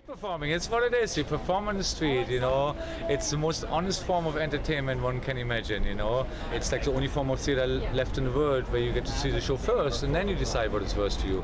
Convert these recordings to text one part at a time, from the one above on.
Performing, it's what it is. You perform on the street, you know. It's the most honest form of entertainment one can imagine, you know. It's like the only form of theater left in the world where you get to see the show first and then you decide what is worth to you.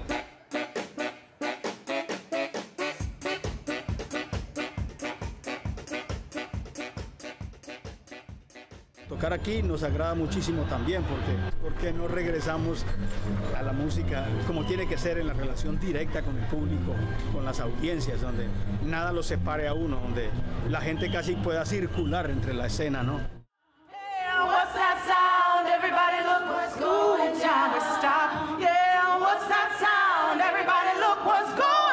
Tocar aquí nos agrada muchísimo también porque no regresamos a la música como tiene que ser en la relación directa con el público, con las audiencias, donde nada los separe a uno, donde la gente casi pueda circular entre la escena, ¿no? Yeah, what's that sound? Everybody look what's going down. Stop. Yeah, what's that sound? Everybody look what's going down.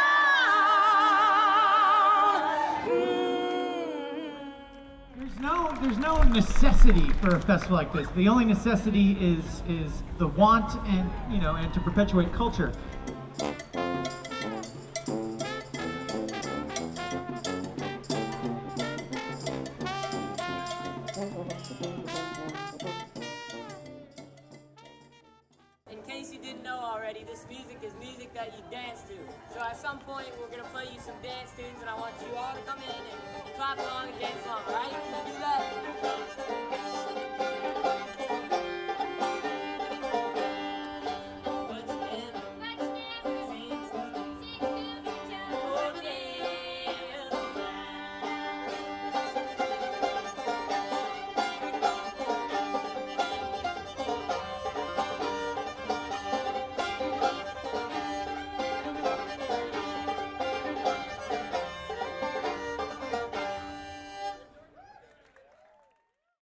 There's no necessity for a festival like this. The only necessity is the want and to perpetuate culture. In case you didn't know already, this music is music that you dance to. So at some point we're gonna play you some dance tunes and I want you all to come in and clap along and dance along, alright? Can you do that?